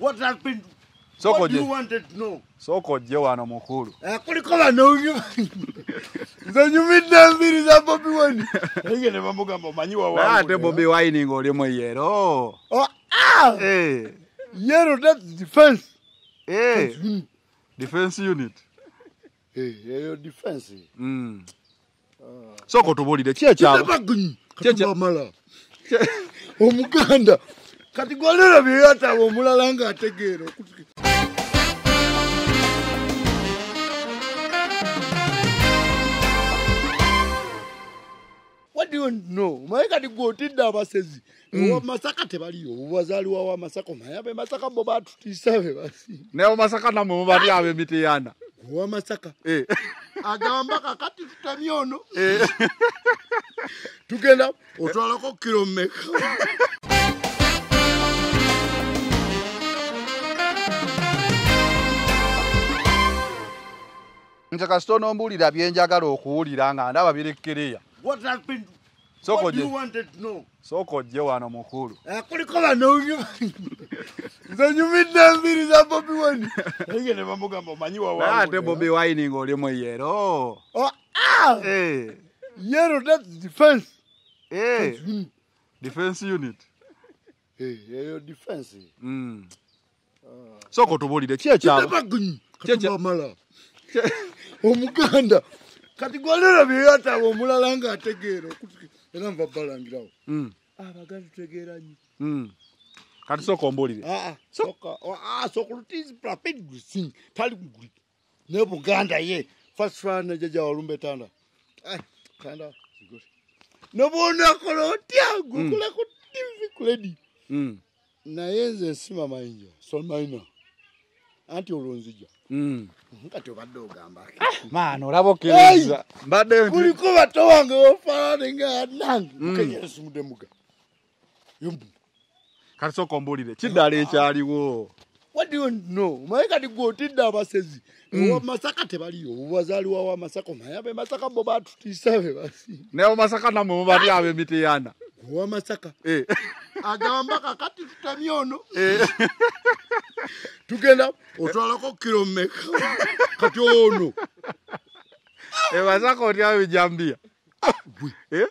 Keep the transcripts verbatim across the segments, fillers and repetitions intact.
What happened? So what do you wanted to know? So koje wana mukuru. Eh kuliko banonyo. Zonyu midambiri za Bobby Wine. Ngene bamugamba manyiwa wangu. Ate Bobby Wine ngoli mo yero. Oh ah. Eh. Yero that's defense. Eh. Defense unit. Eh, your defense. Mm. So ko tubulire kye kyaba. Kye mala. Omuganda. Kati gwalera byata omulala nga ategeero. What do you know? Maika di gotidda abasezi. Owa masaka tebaliyo. Obazaliwa wa masaka mayabe masaka bo batutisabe basi. Ne masaka namwe bali abe mitiyana. Owa masaka. Eh. Agamba kakati tutamyono. Eh. Tugenda otwalako kilomeka. Nchaka stono mbulira byenjagala okuwulira nga ndaba birekereya. What happened? So what do you wanted to know? So koje wana mukuru. Eh kuliko banonyo. Zonyu midambiri za Bobby Wine. Ngene bamugamba manyiwa wangu. Ate Bobby Wine ngoli mo yero. Oh ah. Eh. Yero that's defense. Eh. Defense unit. Eh, your defense. Mm. So ko tubulire kye kyaba. Kye mala. Omuganda. Kati gwalera byata omulala nga ategeero. Era mva balangirawo. Mm. Abaganda tegeera nyi. Mm. Kati soko mbulire. Ah ah. Soka. Ah soko lutizi rapid sing. Tali nguli. Ne Buganda ye. First one jaja olumbe tanda. Ah kanda. Nobona kolotia gukula ku T V kuledi. Mm. Na yenze sima mainja. Sol maina. Anti olonzija. Mm. Ngati obadde ogamba. Mano labokiriza. Mbadde nti kuliko bato wange ofana nga nange. Mukenya sumude muga. Yumbu. Kati soko mbulire kiddala ekyaliwo. What do you know? Maika di gotidda abasezi. Owa masaka tebaliyo. Obazaliwa wa masaka mayabe masaka bo batutisabe basi. Ne masaka namwe bali abe mitiyana. Owa masaka. Eh. Agamba kakati tutamyono. Eh. Tugenda otwalako kilomeka. Kati ono. E masaka otya bijambia. Eh?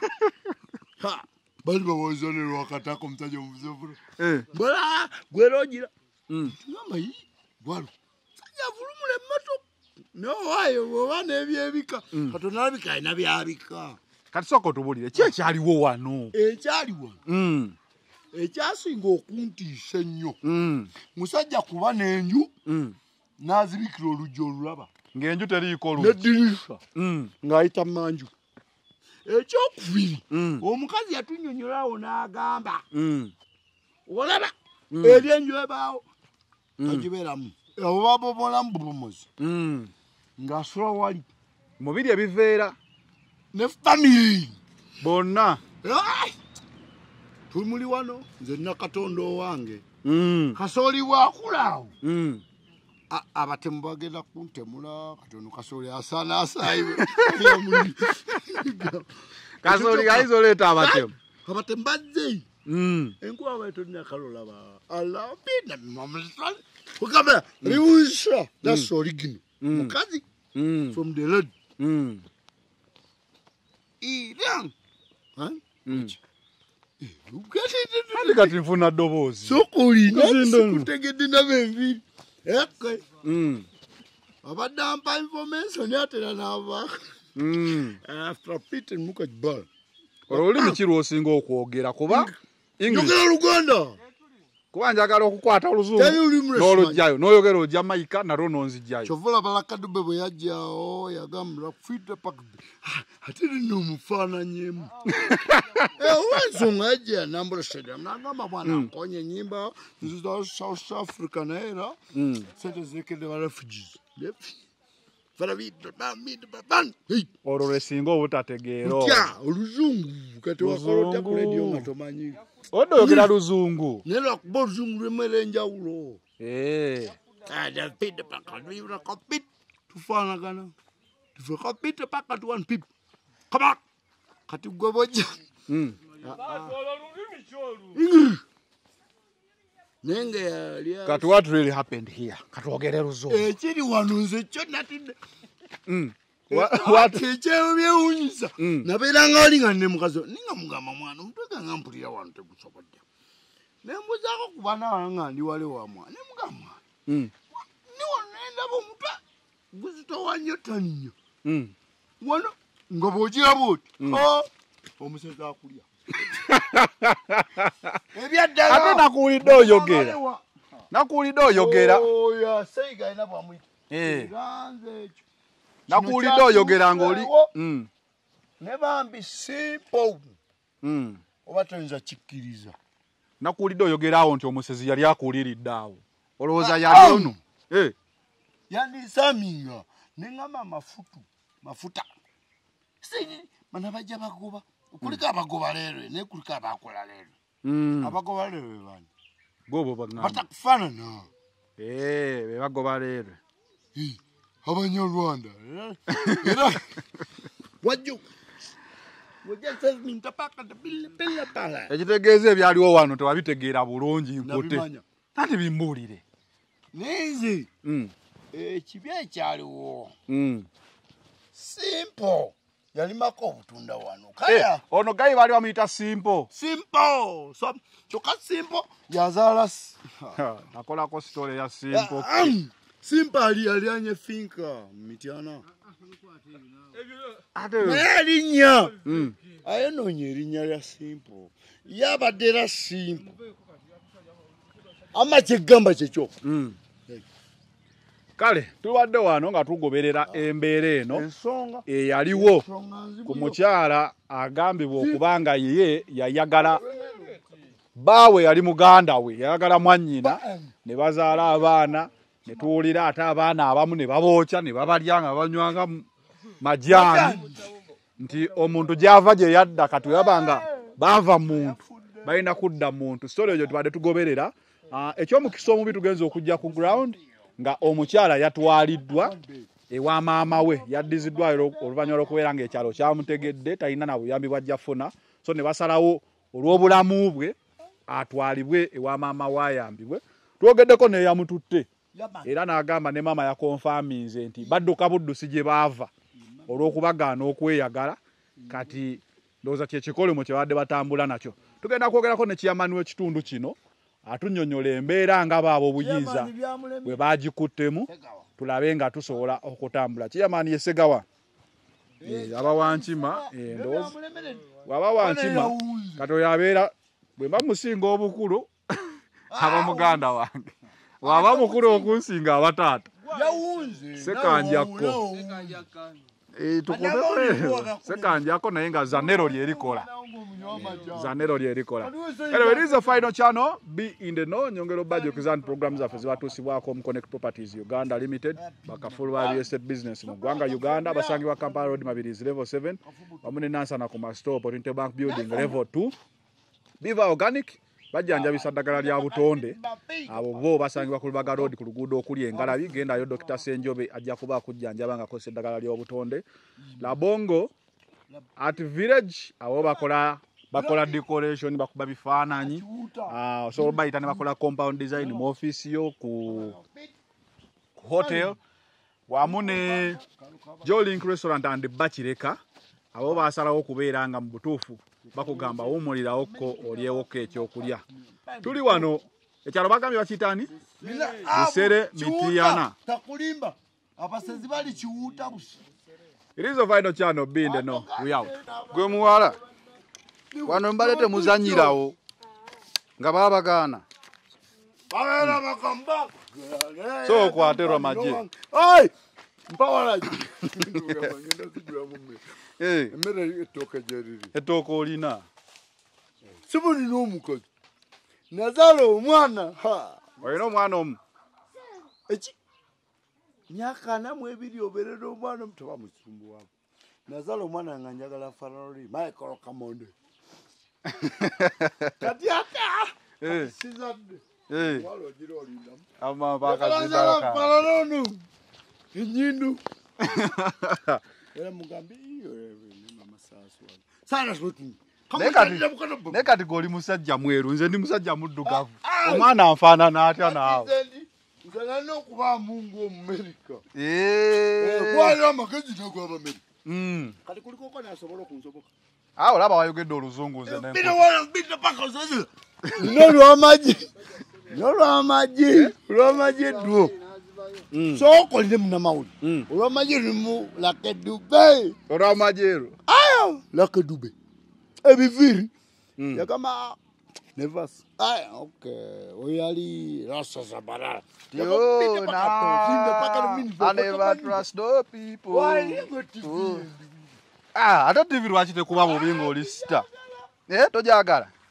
Ha. Bali bawozone lwakatako mtaje omuzevu. Eh. Bala gwerogira. Mm. Ngamba yi. Bwalo. Sanya vulumule moto. No wayo wana ebyebika. Katona bika ina byabika. Kati soko tubulire kye kyaliwo wano. Ekyaliwo. Mm. Ekyasinga okuntiisa ennyo. Mm. Musajja kuba n'enju. Mm. N'azibikira oluggi olulaba. Ng'enju teriiko oluggi. N'eddirisa. Mm. Ng'ayita manju. Ekyokubiri. Mm. Omukazi yatunnyonnyolawo n'agamba. Mm. Olaba. Mm. Eri enju ebaawo. Mm. Kagibeeramu. Oba bobolamu bubumozi. Mm. Ng'asula wali. Mubiri ebiveera. Ne family. Bonna. Tumuli wano. Nze Nakatonda owange. Mm. Kasooli bw'akulaawo. Mm. Abatemu bagenda kuntemula katono kasooli asaana asaayiwe. Kasooli kaizo leeta abatemu. Abatemu bazze. Mm. Enkuba bwetolina kalola ba. Alabina mamlisal. Ukabela liwisha. That's original. Mukazi. Mm. From the Lord. Mm. Ilang. Huh? Mm. Ukasi Andi kati nfuna dobozi. Sokoli nakutegedde nabembi. Ekwe. Mm. Abadampa information yatera nava. Mm. After Peter mukajbal. Olulimi kiru osinga okwogera kuba English. Njogera Luganda. Kuba njagala okukwata oluzungu. N'olugjayo n'oyogera ojja Maika nalwo nonzijjayo. Chovola balakadube bwe yajjao yagambula kufita pak. Ate nno mufaananyemu. Eh wazungu ajja nambula stadium nagamba bwana akonye nyimba nziza South Africa na era. Sente zekede ba refugees. Fala bito ba mid ban. Olwo lwesinga obutategeera. Kya oluzungu kati wakolotya ku radio ngatomanyi. Odogera luzungu. Nelo kubo luzungu lwemere njawulo. Eh. Ada pide paka lwira kopit tufanagana. Tufe kopit paka tu one pip. Kaba. Kati gwoboja. Mm. Nenge Eyalya. Kati what really happened here? Katwogere luzo. Ekiri wano nze kyo natidde. Mm. What? Ekyewo byewunyisa. Nabeera nga oli nga ne mukazi ninga mugamba mwana omutwe nga mpulira wano tegusobodde. Ne mbuzaako ku baana nga ndi wale wa mwana. Ne mugamba. Mm. Ni wano ndaba omutwe guzitowa nnyo ttani nnyo. Mm. Wano nga bw'ogiraba oti. Oh, omusezi akulya. Ebyaddala. Ate nakuwulidde oyogera. Nakuwulidde oyogera. Oya seiga ina bwamwita. Eh. Ganze ekyo. Nakuwulidde oyogera ng'oli. Mm. Ne bambi simple. Mm. Oba toyinza kikkiriza. Nakuwulidde oyogera awo nti omusezi yali akuwuliridde awo. Olowooza yali ono. Eh. Yandisaminga. Nengamba mafutu. Mafuta. Sini bana bajja bagoba. Kulika abagoba leero ne kulika abakola leero. Mm. Abagoba leero bani. Gobo bagamba. Batakufaanana. Eh, be bagoba leero. Eh, Abanyarwanda. Era wajju. Wajja sezi ntapaka tabille bille pala. Ekitegeeza ebyaliwo wano tewabitegeera bulungi nkote. Tati bimbuulire. Neze. Mm. Ekibya ekyaliwo. Mm. Simple. Yalimako obutunda wano. Kaya. Eh, ono gayi bali bamuyita simple. Simple. So, choka simple. Yazala. Nakolako story ya simple. Um, simple ali alianye finka. Mitiana. Ate. Erinya. Mm. Ayononye erinya ya simple. Yabadera simple. Ama kyegamba kyekyo. Mm. Kale tuwadde wano nga tugoberera embeera eno eyaliwo ku mukyala agambibwa okubanga ye yayagala baawe yali muganda we yayagala mwannyina ne bazaala abaana ne tuwulira ate abaana abamu ne babookya ne babalya nga banywanga majaani nti omuntu gy'ava gye yadda kati yabanga baava muntu balina kudda muntu story egyo tubadde tugoberera ekyomukisa omubi tugenza okujja ku ground nga omukyala yatwaliddwa ewa maama we yaddiziddwayo oluvannyuma lw'okubeera ng'ekyalo kyamutegedde talina na buyambi bw'ajja funa so ne basalawo olw'obulamu bwe atwalibwe ewa maama we ayambibwe twogeddeko neeyamututte era n'agamba ne maama yakonfaminze nti badduka buddusi gye baava olw'okubagaana okweyagala kati ndowooza kyekikolimo kye badde batambula nakyo tugenda kwogerako ne kiyamani w'ekitundu kino atunnyonnyola embeera nga baabo obuyinza bwe bagikuttemu tulabe nga tusobola okutambula kiyamaani yesegawa aba wankima endowooza waba wankima kati oyo abeera bwe mba musinga obukulu aba muganda wange waba mukulu okunsinga abataata sekanjakko tukomeko sekanjako naye nga zanero lyerikola zanero lyerikola anyway this is the final channel be in the know nyongero budget kizan programs zaffe zibatusibwako mu Connect Properties Uganda Limited bakafulwa real estate business mu Gwanga Uganda basangi wa Kampala Road Mabirizi level seven bamune nansa na kuma store Opportunity Bank building level two Biva Organic bajjanja bisadagala lya butonde abo bo basangibwa ku Lubaga Road ku luguudo okuli Engalabi genda yo Doctor Senjobe ajja kuba kujjanja banga ko sedagala lya butonde la Bongo at village abo bakola bakola decoration bakuba bifaananyi ah so bayita ne bakola compound design mu office yo ku hotel wamune Jolink restaurant and Bachireka abo basalawo kubeera nga mu butuufu bakugamba wumulirawo ko olyewoka ekyokulya tuli wano ekyalo bagambye bakitani bisere mitiyana takulimba abasezi bali kiwuta busi it is a final channel binde no we out gwe muwala wano mbalete muzanyirawo nga babagana babeera bakamba so kwaterwa maje ai mpawala eh emere etoka jeriri etoko olina sibuni n'omukozi nazala omwana ha oyina omwana omu eki myaka namwe ebiri oberera omwana omutoba musumbu wabo nazala omwana nga njagala faroli Michael Kamonde kati ata eh sizadde eh walo jiro olinda ama bakazindaka farolonu inyindu era mugambi iyo mama sasu sana sotu nekati goli musajja mweru nze ndi musajja muddugavu omwana anfaanana atya naawe nzala n'okuba mungu omumerika Eh. kwalira amagezi nagw'abamerika Mm. kati kulikoko nasobola okunsoboka awo olaba wayogedde oluzungu nze ne nolwamagye nolwamagye olwamagye dwo sookolire munamawuli olwamagye lulimu lakedube olwamagyeero ayo lakedube ebiviri yagamba nevas aya okay oyali rasasabarara Yo, nah, I never trust no people. Ah, ate T V lwaki tekuba mubi ng'oli sita? Eh, tojagala?